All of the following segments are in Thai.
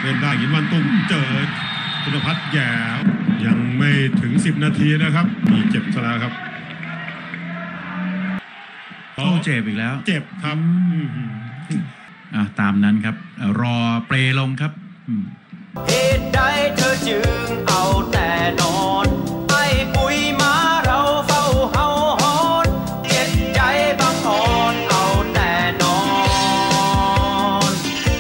ล่นได้หินวันตุ้งเจอคุณพัฒน์แย่ยังไม่ถึง10 นาทีนะครับมีเจ็บซะแล้วครับเจ็บอีกแล้วเจ็บครับตามนั้นครับรอเปรลงครับเหตุใดเธอจึงเอาแต่นอนไอ้ปุยมาเราเฝ้าเฮาหอนเจ็บใจบางอ่อนเอาแต่นอน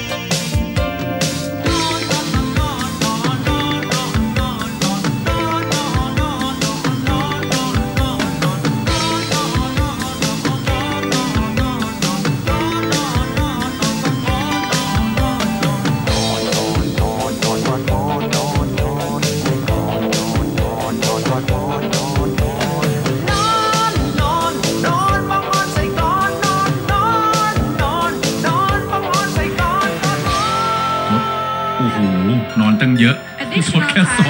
นอนตั้งเยอะสดแค่2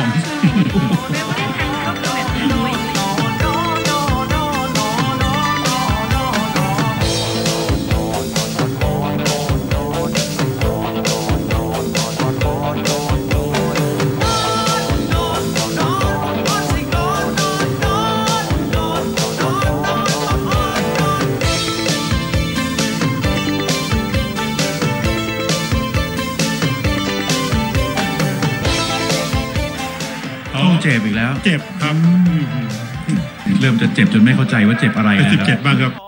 เจ็บอีกแล้วเจ็บครับเริ่มจะเจ็บจนไม่เข้าใจว่าเจ็บอะไรแล้วเจ็บบ้างครับ